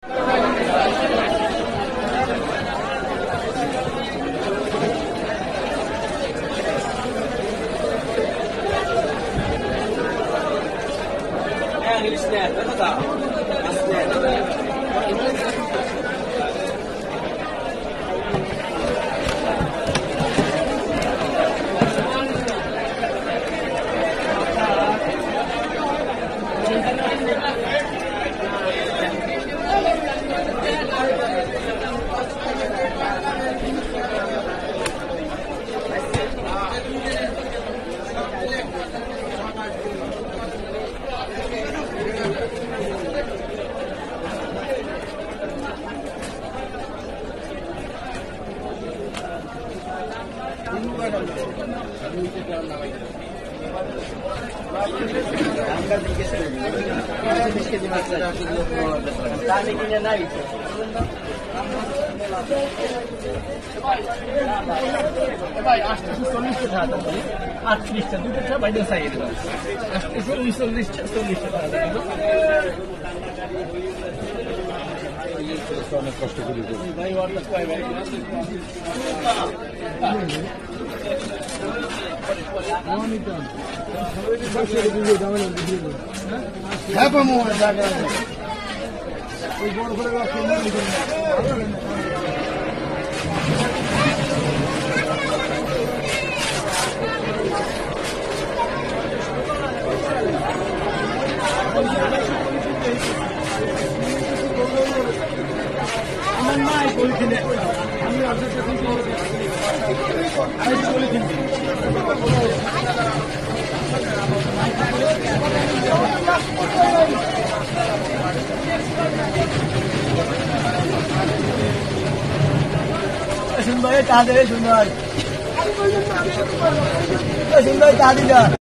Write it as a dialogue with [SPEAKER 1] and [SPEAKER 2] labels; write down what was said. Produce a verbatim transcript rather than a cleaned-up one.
[SPEAKER 1] আটত্রিশটা দুটো বাইরে সাইড আটত্রিশশো উনচল্লিশটা চল্লিশটা অনেক কষ্ট করি ভাই ভাই হ্যাঁ পাবো জায়গা ওই বড় করে আমার মাই বলছিলেন আমি আমি বলেছিলাম সুন্দর চা দেবে সুন্দর সুন্দর চা দিলা